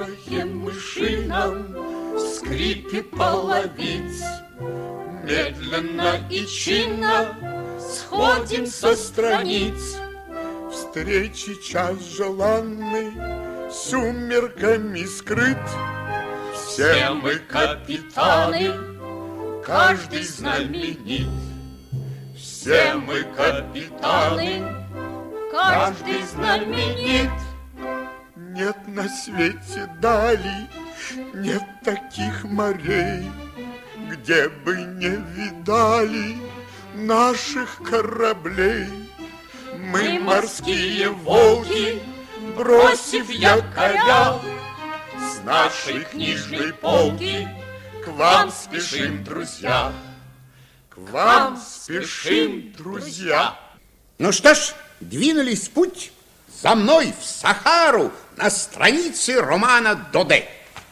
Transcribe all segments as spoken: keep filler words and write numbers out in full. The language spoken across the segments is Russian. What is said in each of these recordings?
порохе мышином, в скрипе половиц, медленно и чинно сходим со страниц. Встречи час желанный сумерками скрыт. Все мы капитаны, каждый знаменит. Все мы капитаны, каждый знаменит. Нет на свете дали, нет таких морей, где бы не видали наших кораблей. Мы морские волки, бросив якоря, с нашей книжной полки к вам спешим, друзья. К вам спешим, друзья. Ну что ж, двинулись в путь. За мной в Сахару на странице романа Доде.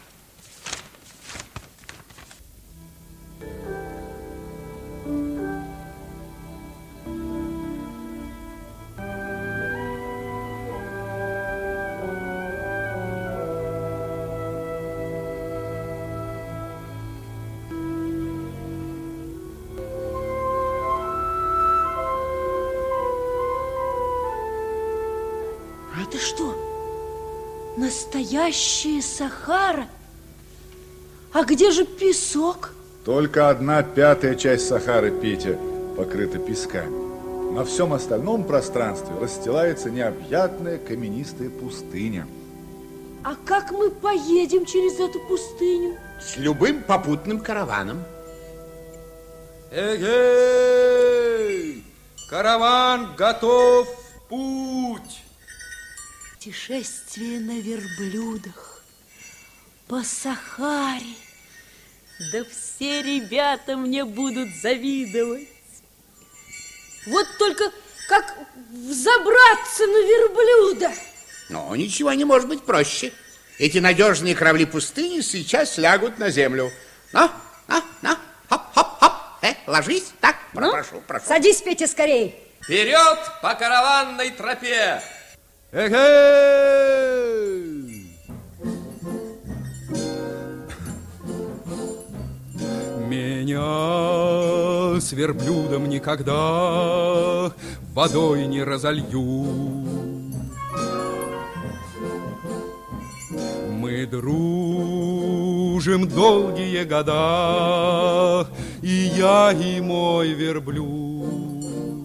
Это что, настоящая Сахара? А где же песок? Только одна пятая часть Сахары, Петя, покрыта песками. На всем остальном пространстве расстилается необъятная каменистая пустыня. А как мы поедем через эту пустыню? С любым попутным караваном. Эй-эй! Караван готов в путь! Путешествие на верблюдах по Сахаре. Да все ребята мне будут завидовать. Вот только как взобраться на верблюда? Но ничего не может быть проще. Эти надежные корабли пустыни сейчас лягут на землю. На, на, на, хоп-хоп-хоп. Э, ложись, так, ну, прошу, прошу. Садись, Петя, скорей. Вперед по караванной тропе! Эй-эй! Меня с верблюдом никогда водой не разолью. Мы дружим долгие года, и я, и мой верблюд.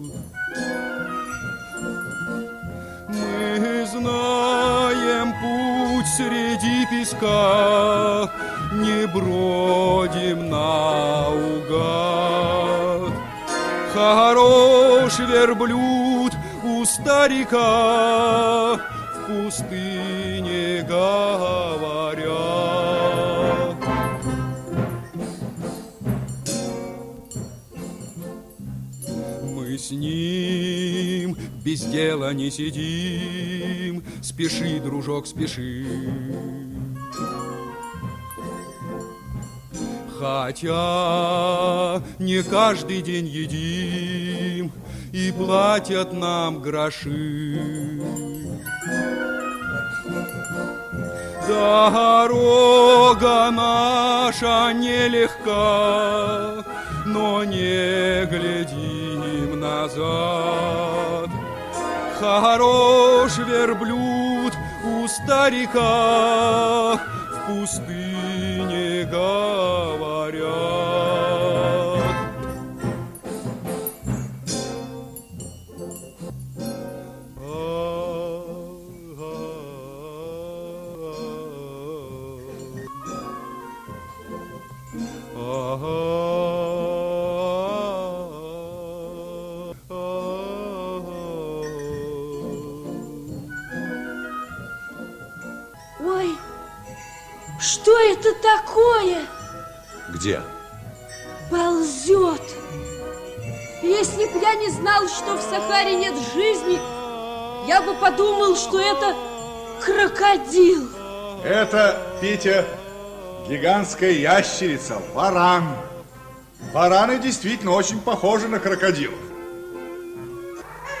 Мы знаем путь среди песка, не бродим наугад. Хорош верблюд у старика, в пустыне говорят. Мы с ним без дела не сидим, спеши, дружок, спеши. Хотя не каждый день едим, и платят нам гроши. Дорога наша нелегка, но не глядим назад. Хорош верблюд у старика, в пустыне говорят. Ой, что это такое? Где? Ползет. Если б я не знал, что в Сахаре нет жизни, я бы подумал, что это крокодил. Это, Петя, гигантская ящерица, варан. Вараны действительно очень похожи на крокодилов.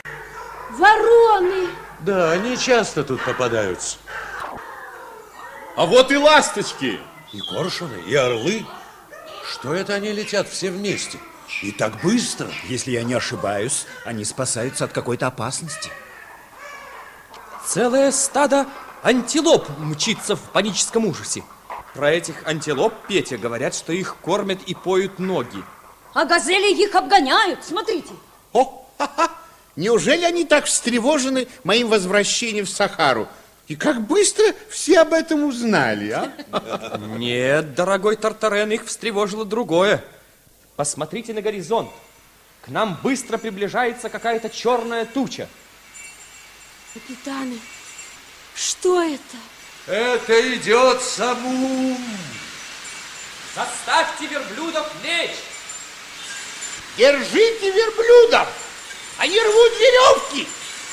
Вороны. Да, они часто тут попадаются. А вот и ласточки. И коршуны, и орлы. Что это они летят все вместе? И так быстро. Если я не ошибаюсь, они спасаются от какой-то опасности. Целое стадо антилоп мчится в паническом ужасе. Про этих антилоп, Петя, говорят, что их кормят и поют ноги. А газели их обгоняют, смотрите. О, ха-ха. Неужели они так встревожены моим возвращением в Сахару? И как быстро все об этом узнали, а? Нет, дорогой Тартарен, их встревожило другое. Посмотрите на горизонт. К нам быстро приближается какая-то черная туча. Капитаны, что это? Это идет Самум. Заставьте верблюдов лечь. Держите верблюдов! Они рвут веревки!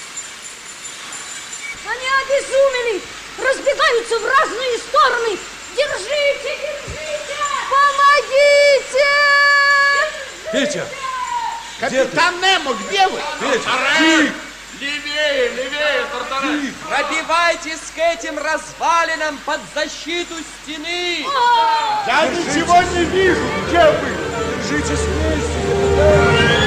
Они обезумели, разбегаются в разные стороны. Держите, держите! Помогите! Петя! Капитан Немо, где вы? Петя! Левее, левее, Тартарен! Пробивайтесь к этим развалинам под защиту стены! Я ничего не вижу, где вы? Держитесь вместе.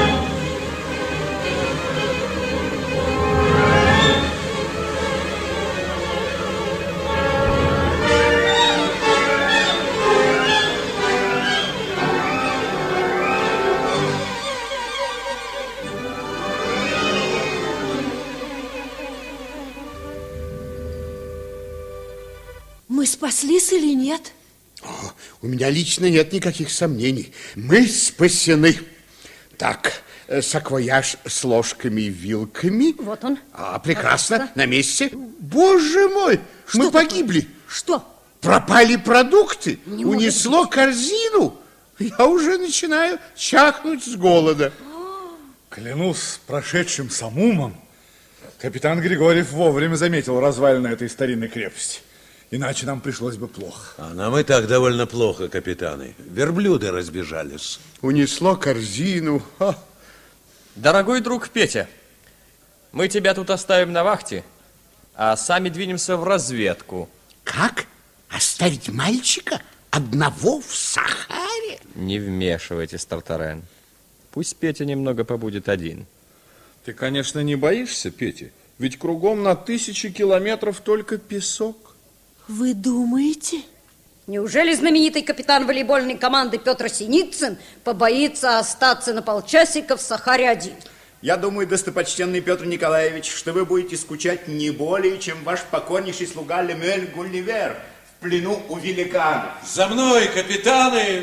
Мы спаслись или нет? О, у меня лично нет никаких сомнений. Мы спасены. Так, э, саквояж с ложками и вилками. Вот он. А, прекрасно, на месте. Боже мой, Что мы такое? погибли. Что? Пропали продукты, Не унесло может корзину. Я уже начинаю чахнуть с голода. Клянусь прошедшим Самумом, капитан Григорьев вовремя заметил развалины этой старинной крепости. Иначе нам пришлось бы плохо. А нам и так довольно плохо, капитаны. Верблюды разбежались. Унесло корзину. Ха. Дорогой друг Петя, мы тебя тут оставим на вахте, а сами двинемся в разведку. Как? Оставить мальчика одного в Сахаре? Не вмешивайтесь, Тартарен. Пусть Петя немного побудет один. Ты, конечно, не боишься, Петя? Ведь кругом на тысячи километров только песок. Вы думаете? Неужели знаменитый капитан волейбольной команды Петр Синицын побоится остаться на полчасика в Сахаре один? Я думаю, достопочтенный Петр Николаевич, что вы будете скучать не более, чем ваш покорнейший слуга Лемюэль Гулливер в плену у великана. За мной, капитаны!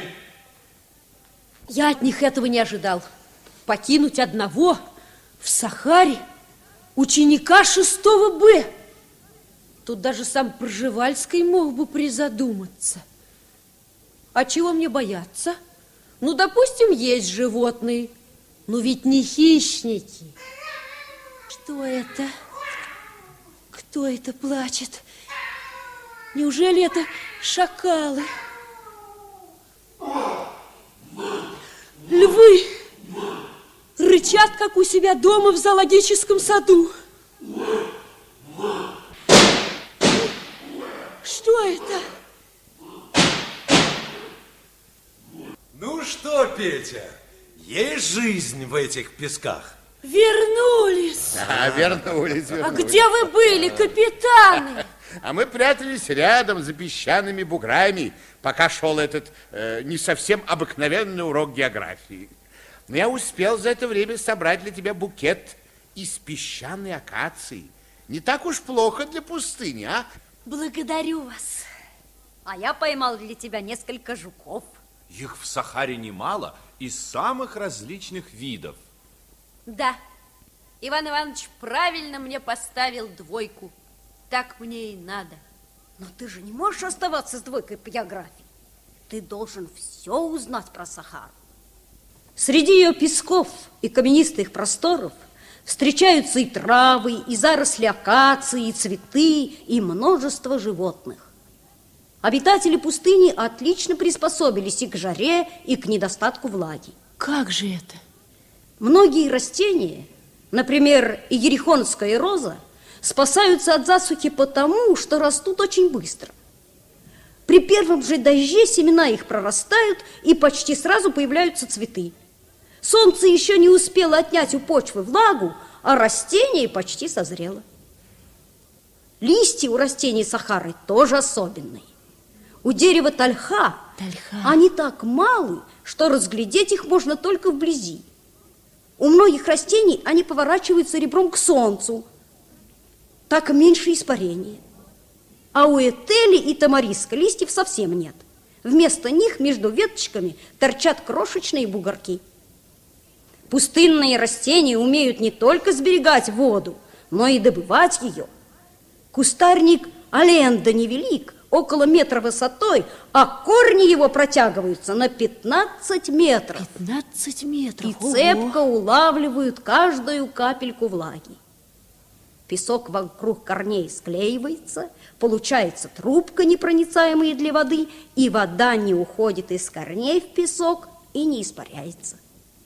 Я от них этого не ожидал. Покинуть одного в Сахаре ученика шестого Б. Тут даже сам Пржевальский мог бы призадуматься. А чего мне бояться? Ну, допустим, есть животные, но ведь не хищники. Что это? Кто это плачет? Неужели это шакалы? Львы рычат, как у себя дома в зоологическом саду. Что это? Ну что, Петя, есть жизнь в этих песках? Вернулись. А, вернулись, А вернулись. где вы были, капитаны? А мы прятались рядом за песчаными буграми, пока шел этот э, не совсем обыкновенный урок географии. Но я успел за это время собрать для тебя букет из песчаной акации. Не так уж плохо для пустыни, а? Благодарю вас. А я поймал для тебя несколько жуков. Их в Сахаре немало, из самых различных видов. Да, Иван Иванович правильно мне поставил двойку. Так мне и надо. Но ты же не можешь оставаться с двойкой по географии. Ты должен все узнать про Сахару. Среди ее песков и каменистых просторов встречаются и травы, и заросли акации, и цветы, и множество животных. Обитатели пустыни отлично приспособились и к жаре, и к недостатку влаги. Как же это? Многие растения, например, иерихонская роза, спасаются от засухи потому, что растут очень быстро. При первом же дожде семена их прорастают, и почти сразу появляются цветы. Солнце еще не успело отнять у почвы влагу, а растение почти созрело. Листья у растений Сахары тоже особенные. У дерева тольха, Тольха. они так малы, что разглядеть их можно только вблизи. У многих растений они поворачиваются ребром к солнцу, так меньше испарения. А у этели и тамариска листьев совсем нет. Вместо них между веточками торчат крошечные бугорки. Пустынные растения умеют не только сберегать воду, но и добывать ее. Кустарник Аленда невелик, около метра высотой, а корни его протягиваются на пятнадцать метров. пятнадцать метров. И цепко улавливают каждую капельку влаги. Песок вокруг корней склеивается, получается трубка, непроницаемая для воды, и вода не уходит из корней в песок и не испаряется.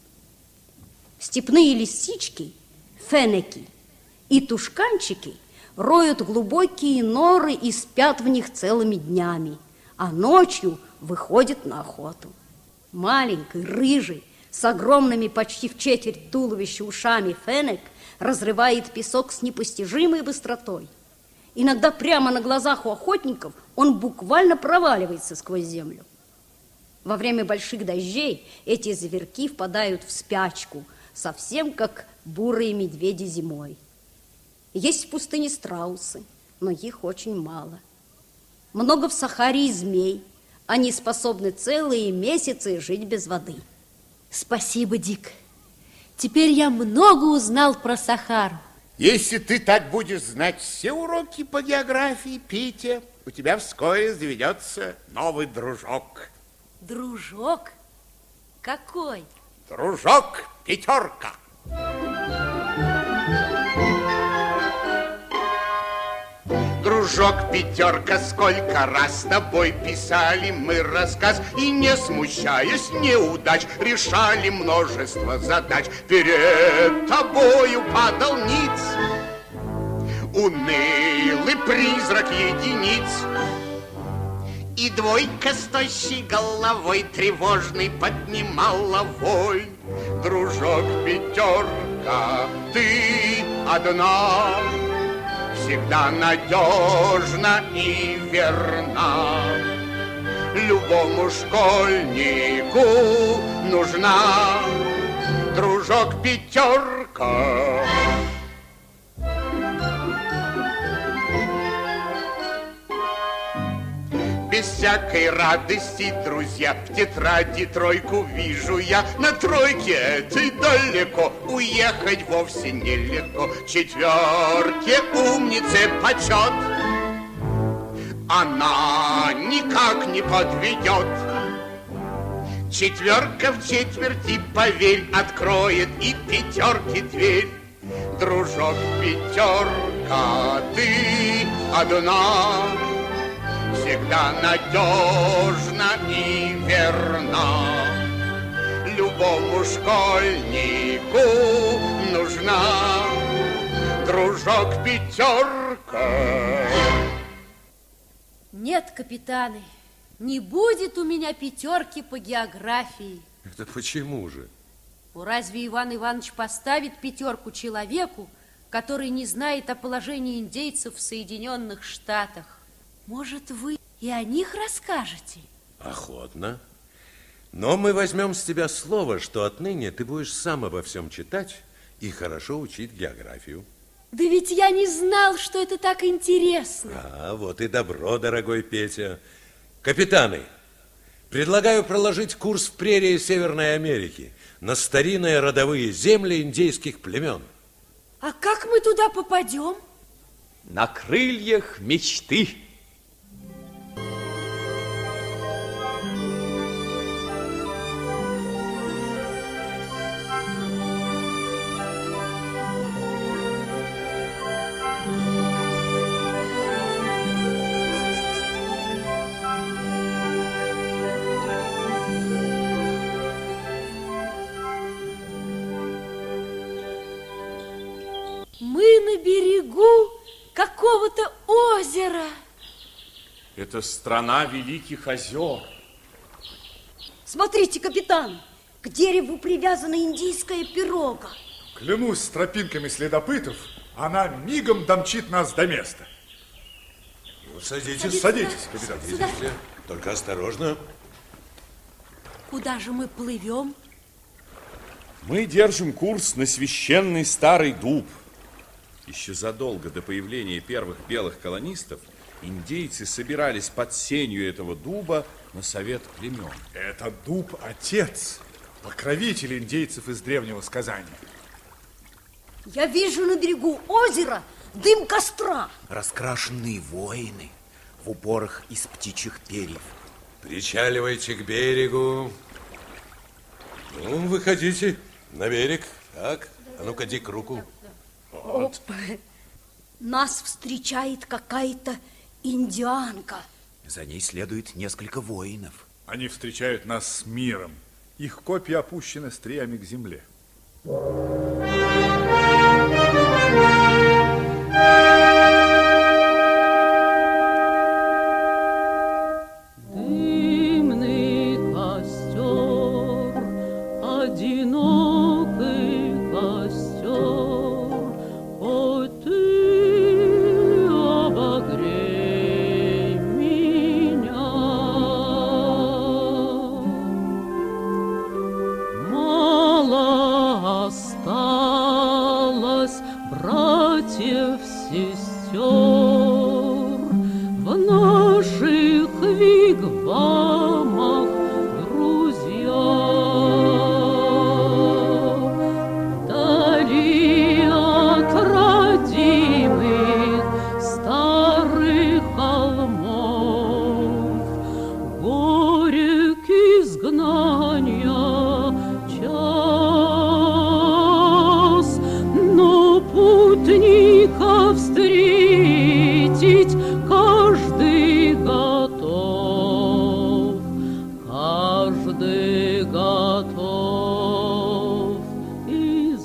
Степные лисички, фенеки и тушканчики роют глубокие норы и спят в них целыми днями, а ночью выходят на охоту. Маленький, рыжий, с огромными почти в четверть туловища ушами фенек разрывает песок с непостижимой быстротой. Иногда прямо на глазах у охотников он буквально проваливается сквозь землю. Во время больших дождей эти зверьки впадают в спячку, совсем как бурые медведи зимой. Есть в пустыне страусы, но их очень мало. Много в Сахаре и змей. Они способны целые месяцы жить без воды. Спасибо, Дик. Теперь я много узнал про Сахару. Если ты так будешь знать все уроки по географии, Петя, у тебя вскоре заведется новый дружок. Дружок? Какой? Дружок Пятерка. Дружок Пятерка, сколько раз с тобой писали мы рассказ, и не смущаясь неудач, решали множество задач. Перед тобою падал ниц, унылый призрак единиц, и двойка с тощей головой тревожный поднимала вой. Дружок Пятерка, ты одна, всегда надежна и верна. Любому школьнику нужна дружок Пятерка. Без всякой радости, друзья, в тетради тройку вижу я. На тройке этой далеко уехать вовсе нелегко. Четверке умнице почет, она никак не подведет. Четверка в четверти, поверь, откроет и пятерке дверь. Дружок Пятерка, ты одна, всегда надежна и верна. Любому школьнику нужна дружок Пятерка. Нет, капитаны, не будет у меня пятерки по географии. Это почему же? Ну, разве Иван Иванович поставит пятерку человеку, который не знает о положении индейцев в Соединенных Штатах? Может, вы и о них расскажете? Охотно. Но мы возьмем с тебя слово, что отныне ты будешь сам обо всем читать и хорошо учить географию. Да ведь я не знал, что это так интересно. А, вот и добро, дорогой Петя. Капитаны, предлагаю проложить курс в прерии Северной Америки на старинные родовые земли индейских племен. А как мы туда попадем? На крыльях мечты. Мы на берегу какого-то озера. Это страна великих озер. Смотрите, капитан, к дереву привязана индийская пирога. Клянусь с тропинками следопытов, она мигом домчит нас до места. Ну, садитесь. Садитесь, капитан. Садитесь. Только осторожно. Куда же мы плывем? Мы держим курс на священный старый дуб. Еще задолго до появления первых белых колонистов индейцы собирались под сенью этого дуба на совет племен. Это дуб отец, покровитель индейцев из древнего сказания. Я вижу на берегу озера дым костра. Раскрашенные воины в уборах из птичьих перьев. Причаливайте к берегу. Ну, выходите на берег. Так, а ну-ка, Дик, руку. Вот. Опа. Нас встречает какая-то индианка. За ней следует несколько воинов. Они встречают нас с миром. Их копья опущены стриями к земле. Дымный костер, одинокий костер, хоть ты обогрей меня. Мало осталось братьев, сестер в наших вигвамах, друзья. Вдали от родимых старых холмов горек изгнания час, но путников встретить каждый готов, каждый готов из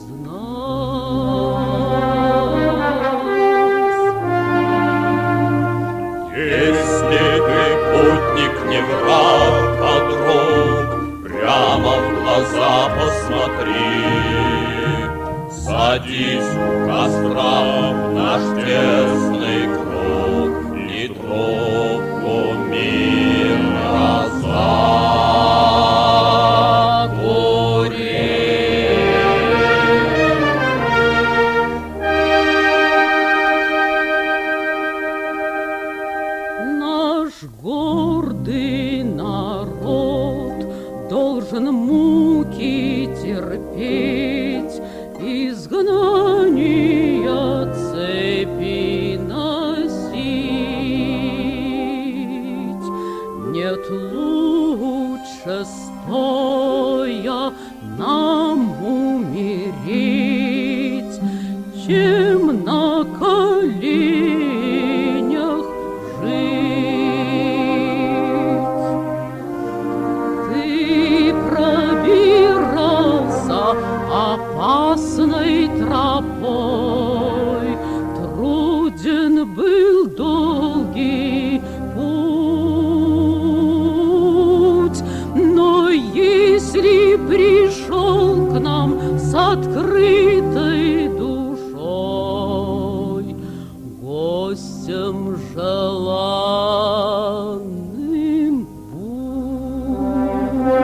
нас. Если ты путник, не враг, а друг, прямо в глаза посмотри. Садись у костра в наш тесный круг и трубку мира закури. Наш гордый народ должен муки терпеть, изгнания цепи носить. Нет лучше стоя нам умереть, чем на коленях жить. Ты пробирался опасной тропой, труден был долгий путь, но если пришел к нам с открытой душой, гостем желанным будь.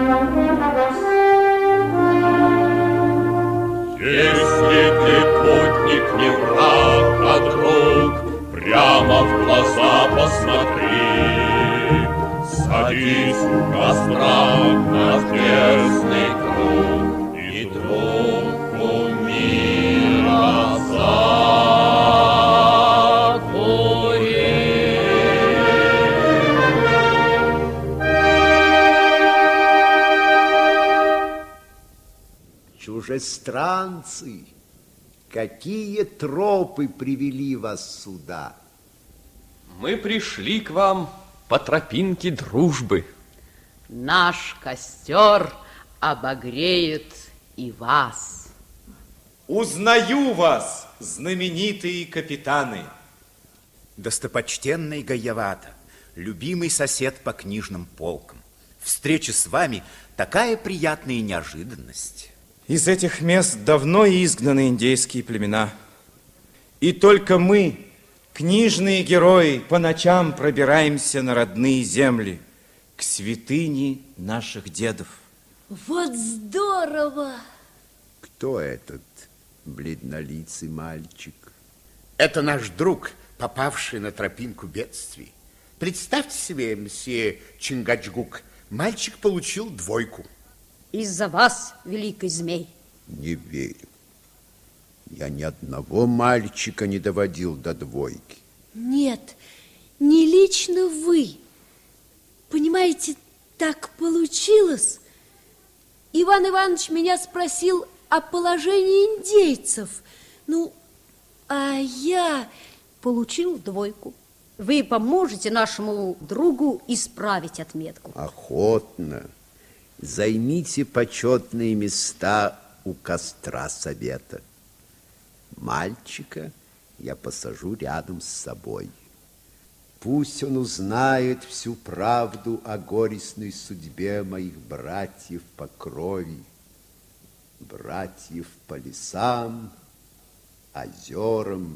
Если ты путник, не враг, а друг, прямо в глаза посмотри. Садись у костра на тесный круг и трубку мира закури. Чужестранцы, какие тропы привели вас сюда? Мы пришли к вам по тропинке дружбы. Наш костер обогреет и вас. Узнаю вас, знаменитые капитаны. Достопочтенный Гаявата, любимый сосед по книжным полкам. Встреча с вами такая приятная неожиданность. Из этих мест давно изгнаны индейские племена. И только мы, книжные герои, по ночам пробираемся на родные земли, к святыне наших дедов. Вот здорово! Кто этот бледнолицый мальчик? Это наш друг, попавший на тропинку бедствий. Представьте себе, мсье Чингачгук, мальчик получил двойку. Из-за вас, великий змей. Не верю. Я ни одного мальчика не доводил до двойки. Нет, не лично вы. Понимаете, так получилось. Иван Иванович меня спросил о положении индейцев. Ну, а я... Получил двойку. Вы поможете нашему другу исправить отметку. Охотно. Займите почетные места у костра совета. Мальчика я посажу рядом с собой. Пусть он узнает всю правду о горестной судьбе моих братьев по крови, братьев по лесам, озерам.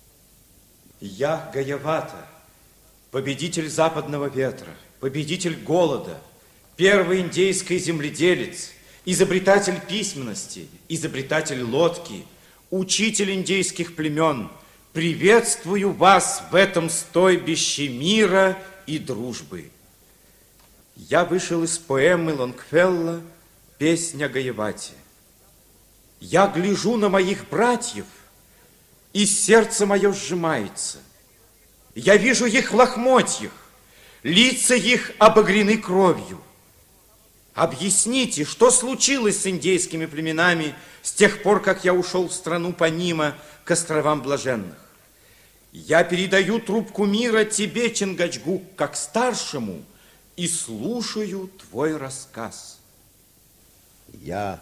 Я Гаявата, победитель западного ветра, победитель голода, первый индейский земледелец, изобретатель письменности, изобретатель лодки, учитель индейских племен, приветствую вас в этом стойбище мира и дружбы. Я вышел из поэмы Лонгфелла «Песня о Гаявате». Я гляжу на моих братьев, и сердце мое сжимается. Я вижу их в лохмотьях, лица их обогрены кровью. Объясните, что случилось с индейскими племенами с тех пор, как я ушел в страну Панима к островам Блаженных? Я передаю трубку мира тебе, Чингачгук, как старшему, и слушаю твой рассказ. Я,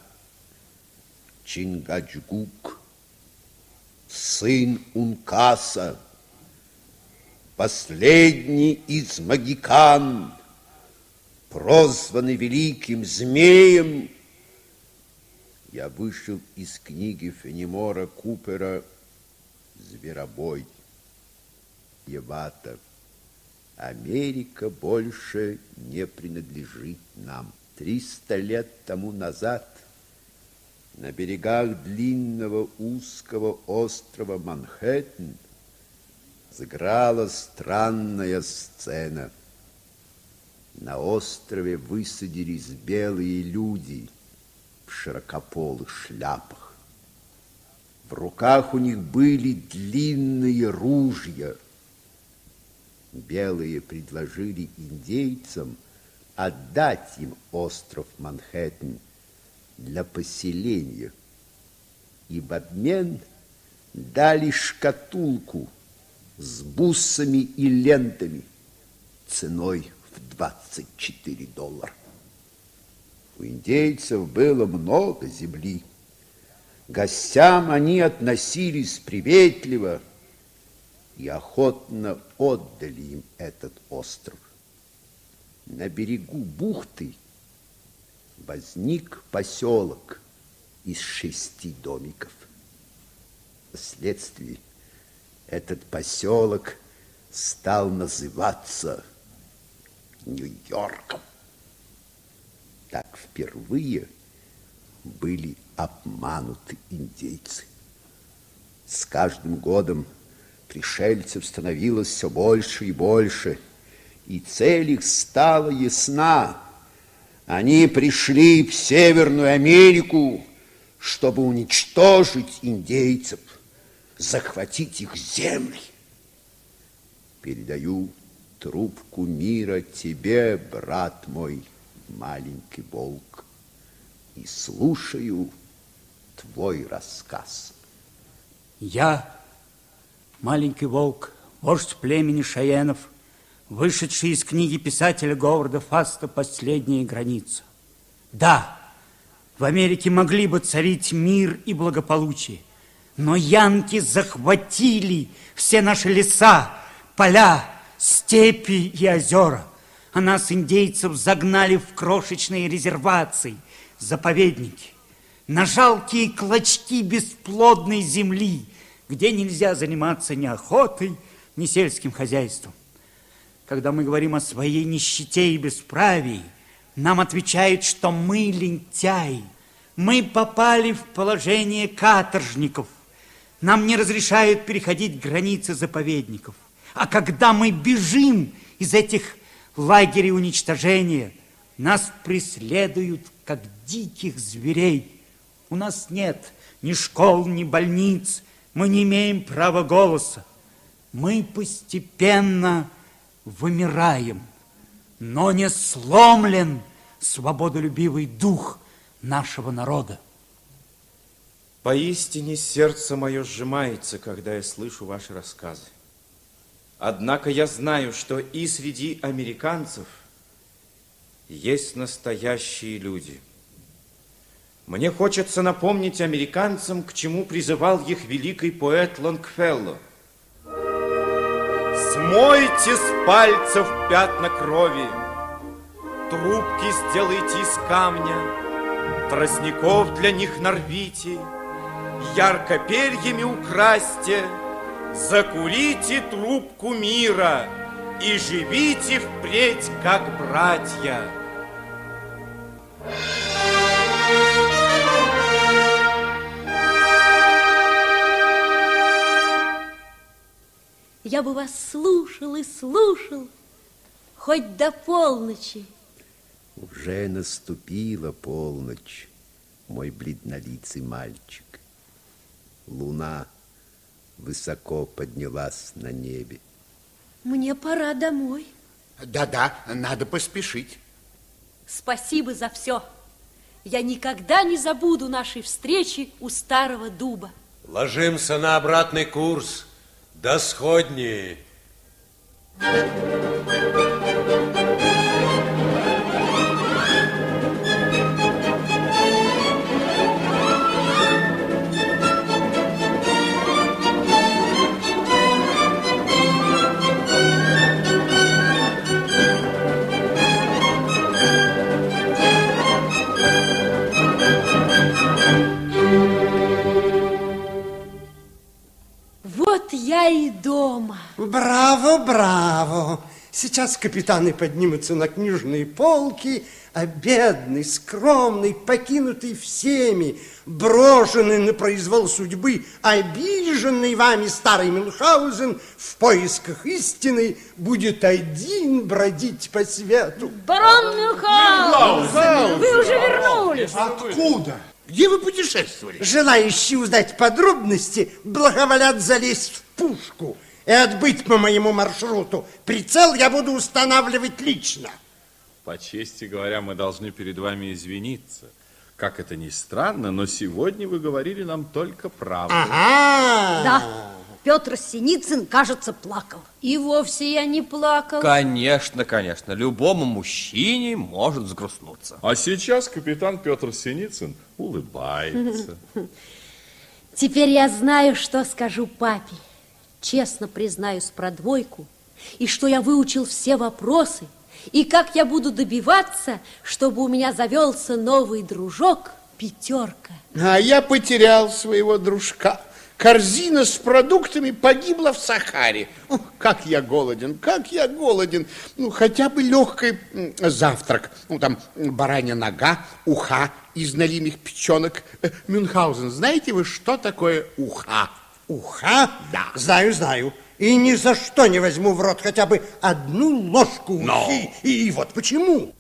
Чингачгук, сын Ункаса, последний из магикан, прозванный великим змеем, я вышел из книги Фенемора Купера «Зверобой». Гаявата, Америка больше не принадлежит нам. Триста лет тому назад на берегах длинного узкого острова Манхэттен сыграла странная сцена. На острове высадились белые люди в широкополых шляпах. В руках у них были длинные ружья. Белые предложили индейцам отдать им остров Манхэттен для поселения, и в обмен дали шкатулку с буссами и лентами ценой в двадцать четыре доллара. У индейцев было много земли. К гостям они относились приветливо и охотно отдали им этот остров. На берегу бухты возник поселок из шести домиков. Впоследствии этот поселок стал называться Нью-Йорком. Так впервые были обмануты индейцы. С каждым годом пришельцев становилось все больше и больше, и цель их стала ясна. Они пришли в Северную Америку, чтобы уничтожить индейцев, захватить их земли. Передаю трубку мира тебе, брат мой, маленький волк, и слушаю твой рассказ. Я, маленький волк, вождь племени Шаенов, вышедший из книги писателя Говарда Фаста «Последняя граница». Да, в Америке могли бы царить мир и благополучие, но янки захватили все наши леса, поля, степи и озера. А нас, индейцев, загнали в крошечные резервации, заповедники, на жалкие клочки бесплодной земли, где нельзя заниматься ни охотой, ни сельским хозяйством. Когда мы говорим о своей нищете и бесправии, нам отвечают, что мы лентяи. Мы попали в положение каторжников. Нам не разрешают переходить границы заповедников. А когда мы бежим из этих лагерей уничтожения, нас преследуют, как диких зверей. У нас нет ни школ, ни больниц. Мы не имеем права голоса. Мы постепенно вымираем, но не сломлен свободолюбивый дух нашего народа. Поистине сердце мое сжимается, когда я слышу ваши рассказы. Однако я знаю, что и среди американцев есть настоящие люди. Мне хочется напомнить американцам, к чему призывал их великий поэт Лонгфелло. Смойте с пальцев пятна крови, трубки сделайте из камня, тростников для них нарвите, ярко перьями украсьте, закурите трубку мира и живите впредь, как братья. Я бы вас слушал и слушал, хоть до полночи. Уже наступила полночь, мой бледнолицый мальчик. Луна высоко поднялась на небе. Мне пора домой. Да-да, надо поспешить. Спасибо за все. Я никогда не забуду нашей встречи у старого дуба. Ложимся на обратный курс. До сходни. Вот я и дома. Браво, браво. Сейчас капитаны поднимутся на книжные полки, а бедный, скромный, покинутый всеми, брошенный на произвол судьбы, обиженный вами старый Мюнхгаузен в поисках истины будет один бродить по свету. Барон Мюнхгаузен, вы уже вернулись. Откуда? Где вы путешествовали? Желающие узнать подробности благоволят залезть в пушку и отбыть по моему маршруту. Прицел я буду устанавливать лично. По чести говоря, мы должны перед вами извиниться. Как это ни странно, но сегодня вы говорили нам только правду. Ага. Да, Петр Синицын, кажется, плакал. И вовсе я не плакал. Конечно, конечно, любому мужчине может взгрустнуться. А сейчас капитан Петр Синицын улыбается. Теперь я знаю, что скажу папе. Честно признаюсь про двойку, и что я выучил все вопросы, и как я буду добиваться, чтобы у меня завелся новый дружок Пятерка. А я потерял своего дружка. Корзина с продуктами погибла в Сахаре. Ух, как я голоден, как я голоден. Ну, хотя бы легкий завтрак. Ну, там баранья нога, уха из налимых печенок. Мюнхгаузен, знаете вы, что такое уха? Уха? Да. Знаю, знаю. И ни за что не возьму в рот хотя бы одну ложку ухи. Но. И, и вот почему.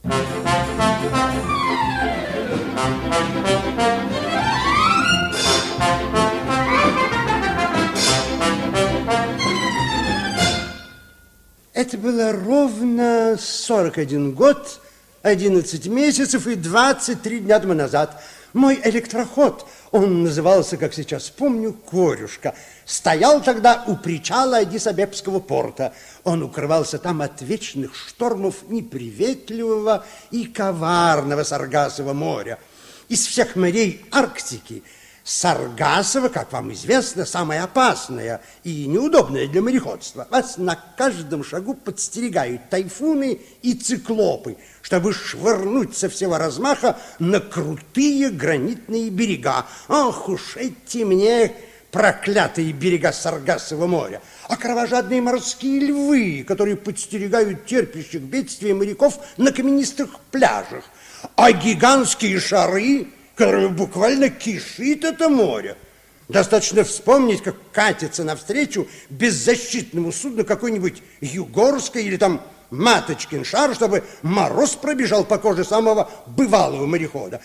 Это было ровно сорок один год, одиннадцать месяцев и двадцать три дня тому назад. Мой электроход, он назывался, как сейчас помню, «Корюшка», стоял тогда у причала Аддис-Абебского порта. Он укрывался там от вечных штормов неприветливого и коварного Саргассового моря. Из всех морей Арктики Саргассово, как вам известно, самое опасное и неудобное для мореходства. Вас на каждом шагу подстерегают тайфуны и циклопы, чтобы швырнуть со всего размаха на крутые гранитные берега. Ох уж эти мне проклятые берега Саргассового моря. А кровожадные морские львы, которые подстерегают терпящих бедствия моряков на каменистых пляжах. А гигантские шары, которыми буквально кишит это море. Достаточно вспомнить, как катится навстречу беззащитному судну какой-нибудь югорской или там маточкин шар, чтобы мороз пробежал по коже самого бывалого морехода.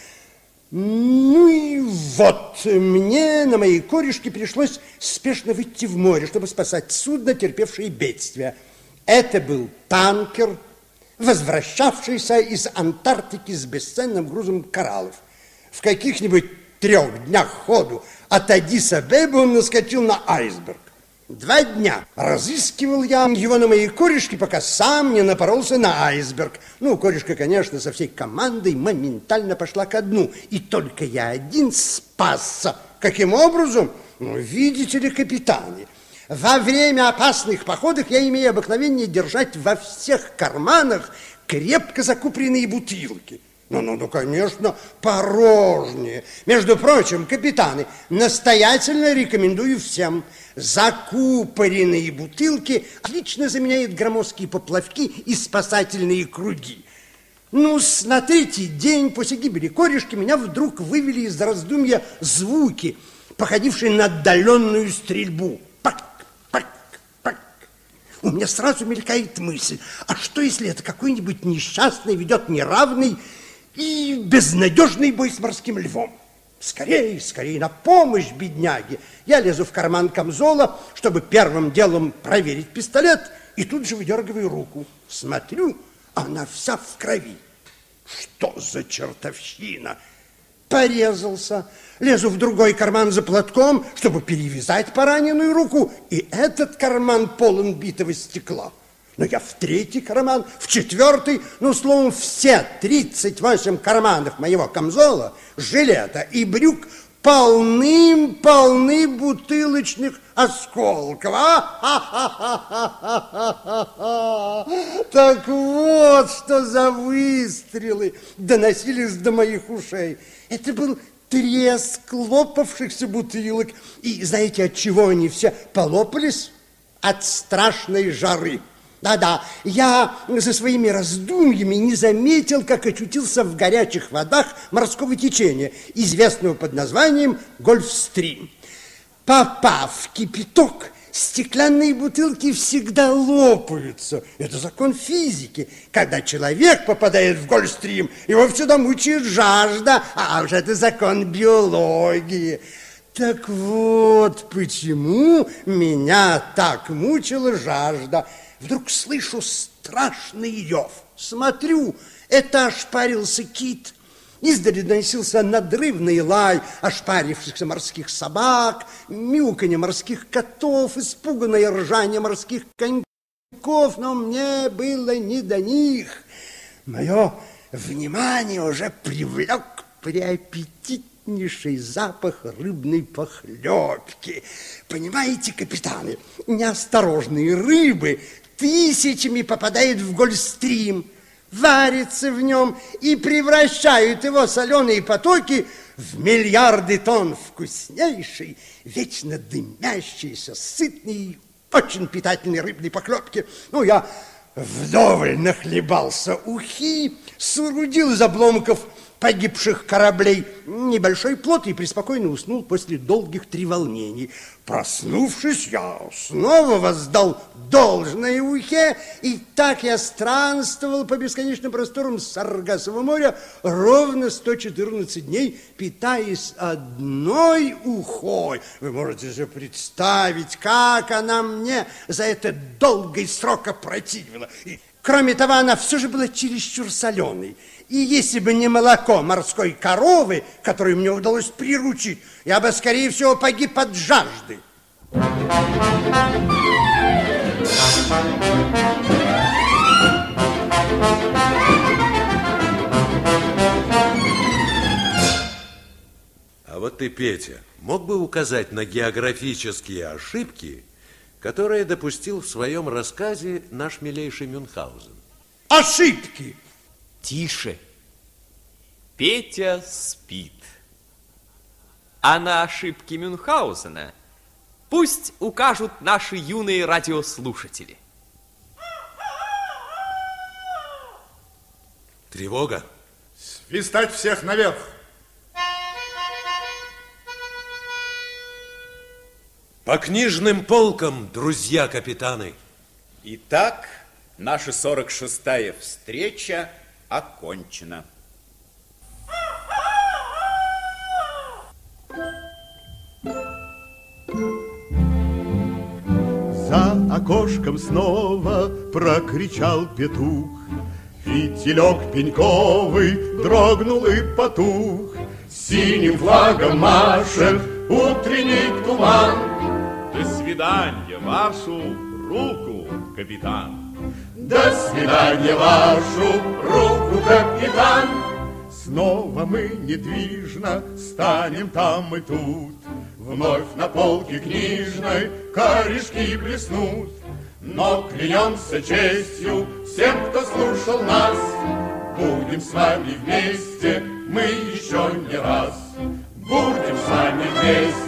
Ну и вот, мне на моей корешке пришлось спешно выйти в море, чтобы спасать судно, терпевшее бедствия. Это был танкер, возвращавшийся из Антарктики с бесценным грузом кораллов. В каких-нибудь трех днях ходу от Аддис-Абебы он наскочил на айсберг. Два дня разыскивал я его на моей корешке, пока сам не напоролся на айсберг. Ну, корешка, конечно, со всей командой моментально пошла ко дну. И только я один спасся. Каким образом? Ну, видите ли, капитаны, во время опасных походов я имею обыкновение держать во всех карманах крепко закупоренные бутылки. Ну, ну, ну, конечно, порожние. Между прочим, капитаны, настоятельно рекомендую всем. Закупоренные бутылки отлично заменяют громоздкие поплавки и спасательные круги. Ну, на третий день после гибели корешки меня вдруг вывели из раздумья звуки, походившие на отдаленную стрельбу. Пак, пак, пак. У меня сразу мелькает мысль, а что если это какой-нибудь несчастный ведет неравный и безнадежный бой с морским львом? Скорее, скорее на помощь бедняге. Я лезу в карман камзола, чтобы первым делом проверить пистолет, и тут же выдергиваю руку. Смотрю, она вся в крови. Что за чертовщина? Порезался. Лезу в другой карман за платком, чтобы перевязать пораненную руку, и этот карман полон битого стекла. Но я в третий карман, в четвертый, ну, словом, все тридцать восемь карманов моего камзола, жилета и брюк полным-полны бутылочных осколков. А? Так вот, что за выстрелы доносились до моих ушей. Это был треск лопавшихся бутылок. И знаете, от чего они все полопались? От страшной жары. Да-да, я со своими раздумьями не заметил, как очутился в горячих водах морского течения, известного под названием Гольфстрим. Попав в кипяток, стеклянные бутылки всегда лопаются. Это закон физики. Когда человек попадает в Гольфстрим, его всегда мучает жажда, а уж это закон биологии. Так вот, почему меня так мучила жажда. Вдруг слышу страшный рев. Смотрю, это ошпарился кит. Издали доносился надрывный лай ошпарившихся морских собак, мяуканье морских котов, испуганное ржание морских коньков, но мне было не до них. Мое внимание уже привлек преаппетитнейший запах рыбной похлебки. Понимаете, капитаны, неосторожные рыбы тысячами попадают в Гольфстрим, варятся в нем и превращают его соленые потоки в миллиарды тонн вкуснейшей, вечно дымящейся, сытной, очень питательной рыбной похлебки. Ну, я вдоволь нахлебался ухи, соорудил из обломков погибших кораблей небольшой плот и преспокойно уснул после долгих треволнений. Проснувшись, я снова воздал должное ухе, и так я странствовал по бесконечным просторам Саргассового моря ровно сто четырнадцать дней, питаясь одной ухой. Вы можете же представить, как она мне за этот долгий срок опротивила. И, кроме того, она все же была чересчур соленой. И если бы не молоко морской коровы, которое мне удалось приручить, я бы, скорее всего, погиб от жажды. А А вот ты, Петя, мог бы указать на географические ошибки, которые допустил в своем рассказе наш милейший Мюнхгаузен? Ошибки! Тише. Петя спит. А на ошибки Мюнхгаузена пусть укажут наши юные радиослушатели. Тревога. Свистать всех наверх. По книжным полкам, друзья капитаны. Итак, наша сорок шестая встреча окончена. За окошком снова прокричал петух. Фитилек пеньковый дрогнул и потух. Синим флагом машет утренний туман. До свидания вашу руку, капитан. До свидания вашу руку, капитан. Снова мы недвижно станем там и тут. Вновь на полке книжной корешки блеснут. Но клянемся честью всем, кто слушал нас, будем с вами вместе мы еще не раз. Будем с вами вместе